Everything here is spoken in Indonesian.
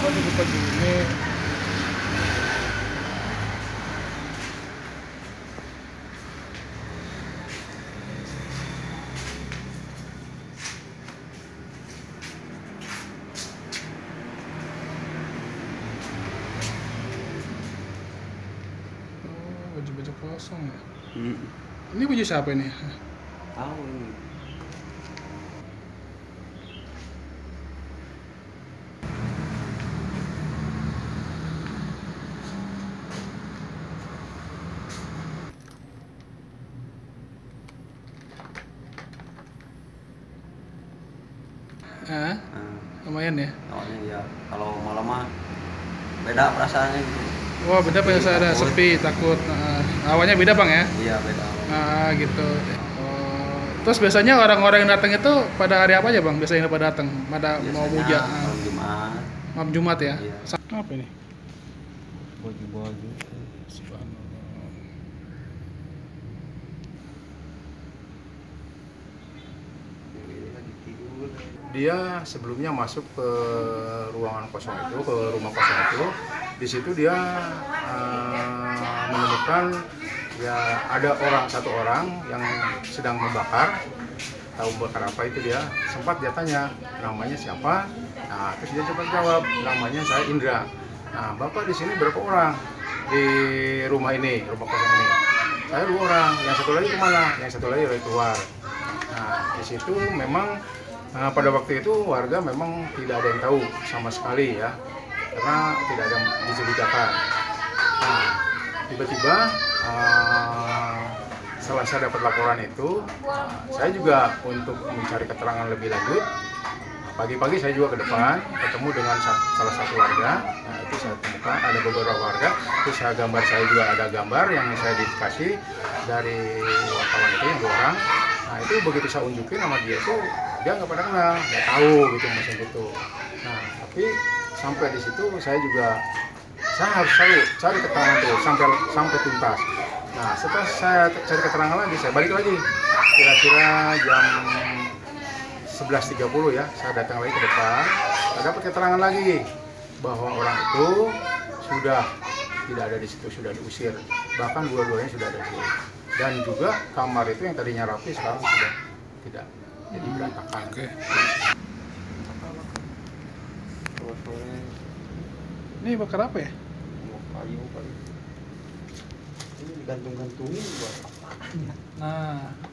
Oh, 24 Juni. Oh, baju-baju kosong ya. Ini baju siapa ini? Tahu ini. Ah, lumayan ya. Soalnya ya kalau malam mah beda perasaannya gitu. Wah, beda pas ada sepi, takut. Awalnya beda bang ya? Iya beda. Gitu. Oh, terus biasanya orang-orang yang datang itu pada hari apa aja bang? Biasanya pada datang, pada mau muja. Malam Jumat. Malam Jumat ya? Iya. Apa ini? Baju-baju. Subhanallah. Lagi tidur. Dia sebelumnya masuk ke ruangan kosong itu, ke rumah kosong itu. Di situ dia menemukan ya ada satu orang yang sedang membakar. Tahu bakar apa itu dia. Sempat dia tanya namanya siapa. Nah, terus dia cepat jawab namanya saya Indra. Nah, Bapak di sini berapa orang di rumah ini, rumah kosong ini? Saya 2 orang. Yang satu lagi kemana? Yang satu lagi dari keluar. Nah, di situ memang pada waktu itu warga memang tidak ada yang tahu sama sekali ya, karena tidak ada yang diceritakan. Nah, tiba-tiba setelah saya dapat laporan itu, saya juga untuk mencari keterangan lebih lanjut. Pagi-pagi saya juga ke depan, ketemu dengan salah satu warga. Nah, itu saya temukan ada beberapa warga. Terus saya juga ada gambar yang saya dikasih dari wartawan itu yang 2 orang. Nah, itu begitu saya unjukin sama dia itu dia nggak pada kenal, nggak tahu gitu macam gitu. Nah, tapi sampai di situ saya harus cari keterangan terus sampai tuntas. Nah, setelah saya cari keterangan lagi, saya balik lagi. Kira-kira jam 11.30 ya, saya datang lagi ke depan. Saya dapat keterangan lagi bahwa orang itu sudah tidak ada di situ, sudah diusir. Bahkan dua-duanya sudah ada di situ. Dan juga kamar itu yang tadinya rapi sekarang sudah tidak, jadi berantakan. Oke. Ini bakar apa ya? Kayu kali. Ini digantung-gantungin buat apa? Nah,